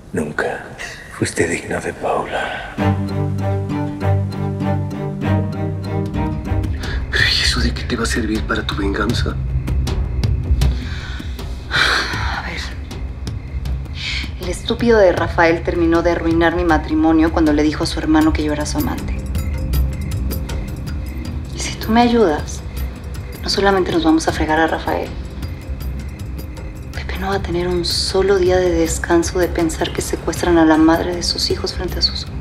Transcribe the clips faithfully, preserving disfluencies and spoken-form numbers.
Nunca fuiste digno de Paula. ¿Pero y eso de qué te va a servir para tu venganza? A ver. El estúpido de Rafael terminó de arruinar mi matrimonio cuando le dijo a su hermano que yo era su amante. Y si tú me ayudas, no solamente nos vamos a fregar a Rafael. Pepe no va a tener un solo día de descanso de pensar que secuestran a la madre de sus hijos frente a sus ojos.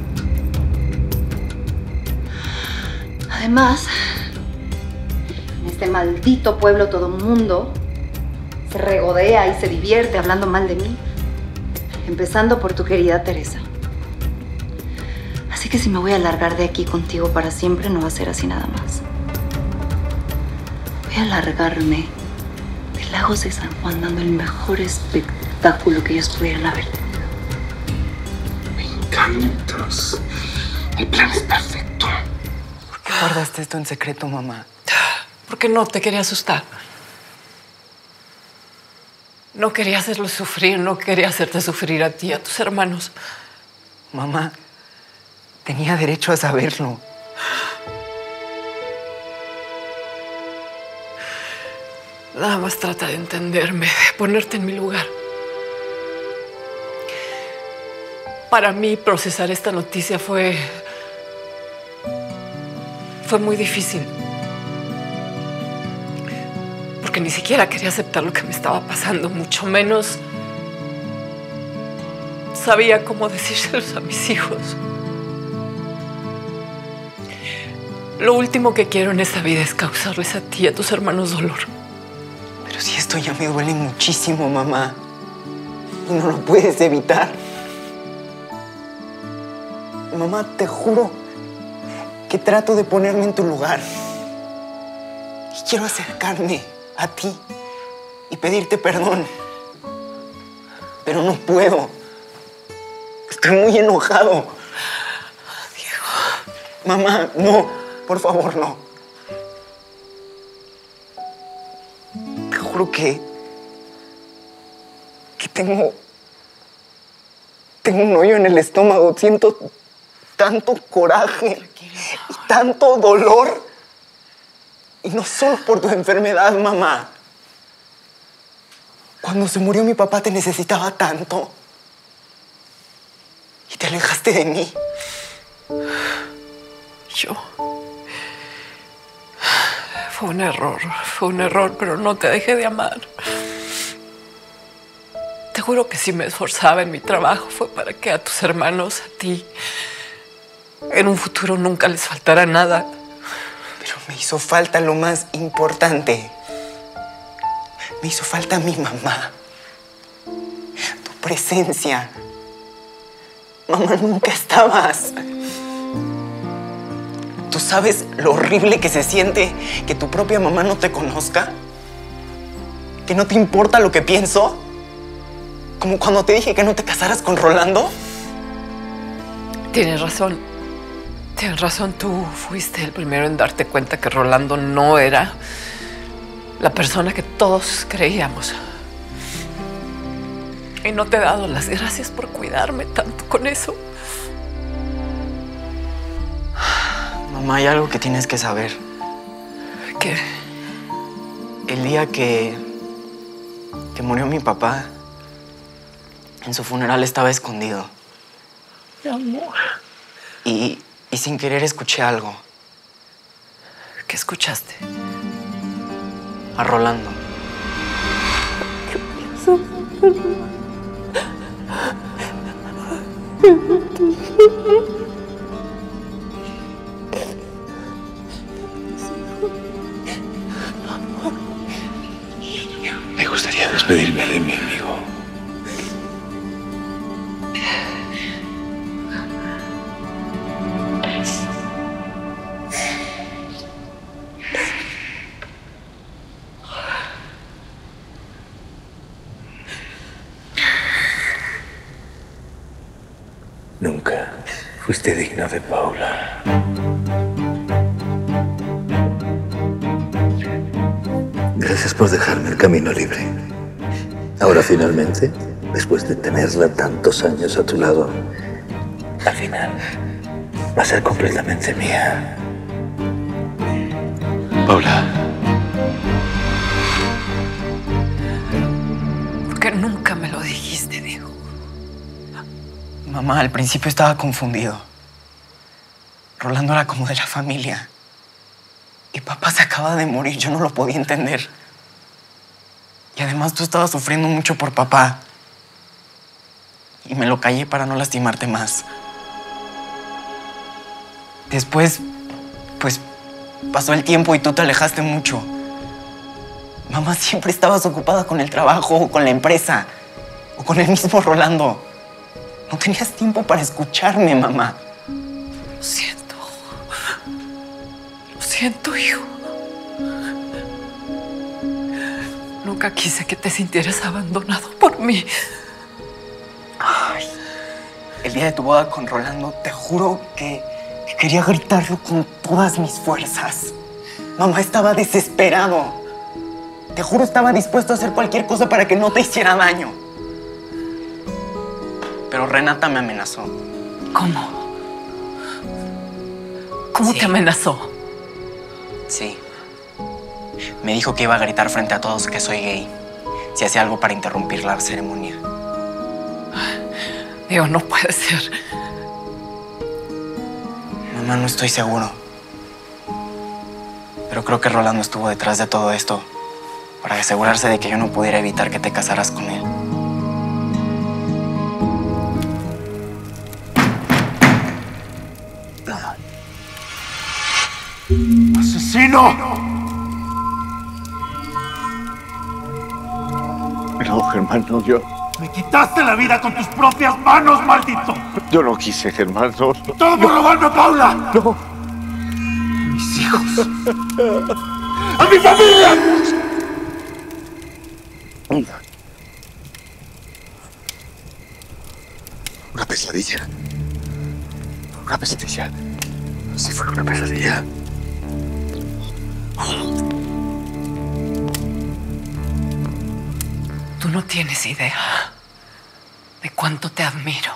Además, en este maldito pueblo todo mundo se regodea y se divierte hablando mal de mí. Empezando por tu querida Teresa. Así que si me voy a largar de aquí contigo para siempre, no va a ser así nada más. Voy a largarme de Lagos de San Juan dando el mejor espectáculo que ellos pudieran haber tenido. Me encantas. El plan es perfecto. ¿Por qué guardaste esto en secreto, mamá? Porque no te quería asustar. No quería hacerlos sufrir, no quería hacerte sufrir a ti y a tus hermanos. Mamá, tenía derecho a saberlo. Nada más trata de entenderme, de ponerte en mi lugar. Para mí, procesar esta noticia fue... fue muy difícil. Porque ni siquiera quería aceptar lo que me estaba pasando, mucho menos sabía cómo decírselos a mis hijos. Lo último que quiero en esta vida es causarles a ti y a tus hermanos dolor. Pero si esto ya me duele muchísimo, mamá. Y no lo puedes evitar. Mamá, te juro que trato de ponerme en tu lugar. Y quiero acercarme a ti y pedirte perdón. Pero no puedo. Estoy muy enojado. Diego. Mamá, no. Por favor, no. Te juro que... que tengo... Tengo un hoyo en el estómago. Siento tanto coraje y tanto dolor. Y no solo por tu enfermedad, mamá. Cuando se murió mi papá te necesitaba tanto. Y te alejaste de mí. Yo... Fue un error, fue un error, pero no te dejé de amar. Te juro que si me esforzaba en mi trabajo fue para que a tus hermanos, a ti, en un futuro nunca les faltara nada. Pero me hizo falta lo más importante. Me hizo falta mi mamá. Tu presencia. Mamá, nunca estabas. ¿Tú sabes lo horrible que se siente que tu propia mamá no te conozca? ¿Que no te importa lo que pienso? Como cuando te dije que no te casaras con Rolando. Tienes razón. Tienes razón. Tú fuiste el primero en darte cuenta que Rolando no era la persona que todos creíamos. Y no te he dado las gracias por cuidarme tanto con eso. Mamá, hay algo que tienes que saber. ¿Qué? El día que... que murió mi papá, en su funeral estaba escondido. Mi amor. Y, y sin querer escuché algo. ¿Qué escuchaste? A Rolando. ¿Qué piensas? Me gustaría despedirme de mi amigo. Nunca fuiste digno de Paula. Gracias por dejarme el camino libre. Ahora finalmente después de tenerla tantos años a tu lado, al final va a ser completamente mía. Paula. ¿Por qué nunca me lo dijiste, Diego? Mamá, al principio estaba confundido. Rolando era como de la familia. Y papá se acaba de morir, yo no lo podía entender. Y además tú estabas sufriendo mucho por papá. Y me lo callé para no lastimarte más. Después, pues, pasó el tiempo y tú te alejaste mucho. Mamá, siempre estabas ocupada con el trabajo, o con la empresa, o con el mismo Rolando. No tenías tiempo para escucharme, mamá. Lo siento. Lo siento, hijo. Nunca quise que te sintieras abandonado por mí. Ay, el día de tu boda con Rolando, te juro que, que quería gritarlo con todas mis fuerzas. Mamá, estaba desesperado. Te juro, estaba dispuesto a hacer cualquier cosa para que no te hiciera daño. Pero Renata me amenazó. ¿Cómo? ¿Cómo Sí. te amenazó? Sí. Me dijo que iba a gritar frente a todos que soy gay si hacía algo para interrumpir la ceremonia. Diego, no puede ser. Mamá, no estoy seguro. Pero creo que Rolando estuvo detrás de todo esto para asegurarse de que yo no pudiera evitar que te casaras con él. ¡Asesino! No, Germán, no, yo... ¡Me quitaste la vida con tus propias manos, maldito! Yo no quise, Germán, no. ¡Todo por robarme a Paula! No. ¡A mis hijos! ¡A mi familia! Una pesadilla. Una pesadilla. Sí, fue una pesadilla. Tú no tienes idea de cuánto te admiro.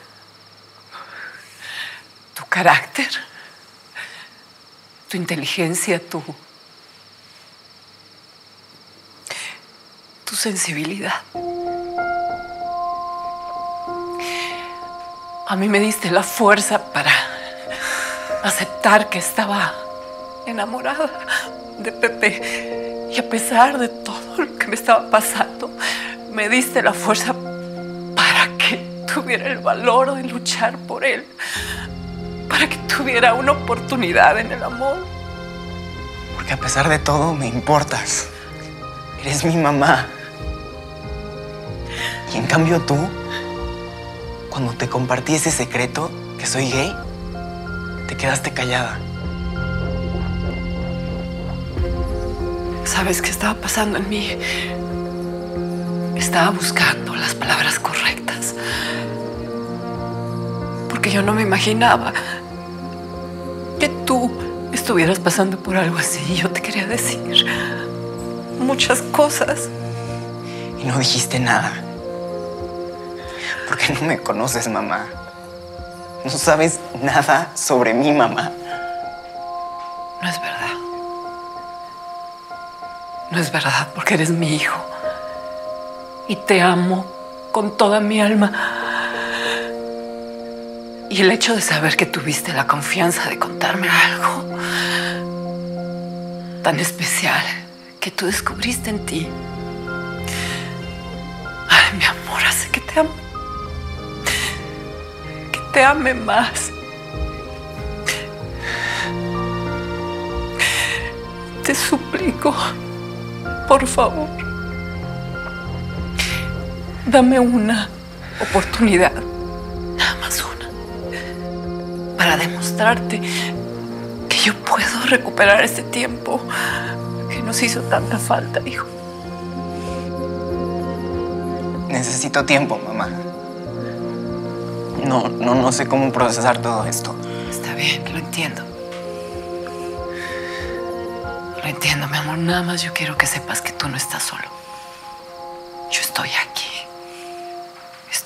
Tu carácter, tu inteligencia, tu... tu sensibilidad. A mí me diste la fuerza para aceptar que estaba enamorada de Pepe. Y a pesar de todo lo que me estaba pasando, me diste la fuerza para que tuviera el valor de luchar por él, para que tuviera una oportunidad en el amor. Porque a pesar de todo, me importas. Eres mi mamá. Y en cambio tú, cuando te compartí ese secreto, que soy gay, te quedaste callada. ¿Sabes qué estaba pasando en mí? Estaba buscando las palabras correctas. Porque yo no me imaginaba que tú estuvieras pasando por algo así. Yo te quería decir muchas cosas. Y no dijiste nada. Porque no me conoces, mamá. No sabes nada sobre mi mamá. No es verdad. No es verdad, porque eres mi hijo. Y te amo con toda mi alma. Y el hecho de saber que tuviste la confianza de contarme algo tan especial que tú descubriste en ti. Ay, mi amor, hace que te ame. Que te ame más. Te suplico, por favor, dame una oportunidad, nada más una, para demostrarte que yo puedo recuperar este tiempo que nos hizo tanta falta, hijo. Necesito tiempo, mamá. No, no, no sé cómo procesar todo esto. Está bien, lo entiendo. Lo entiendo, mi amor. Nada más yo quiero que sepas que tú no estás solo. Yo estoy aquí.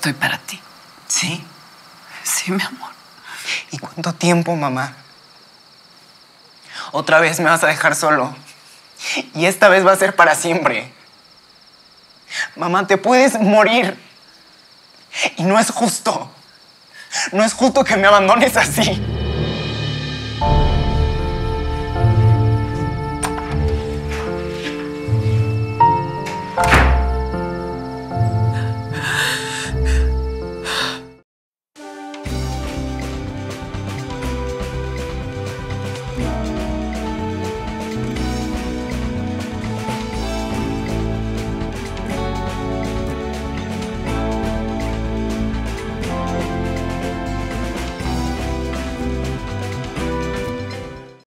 estoy para ti. ¿Sí? Sí, mi amor. ¿Y cuánto tiempo, mamá? Otra vez me vas a dejar solo. Y esta vez va a ser para siempre. Mamá, te puedes morir. Y no es justo. No es justo que me abandones así.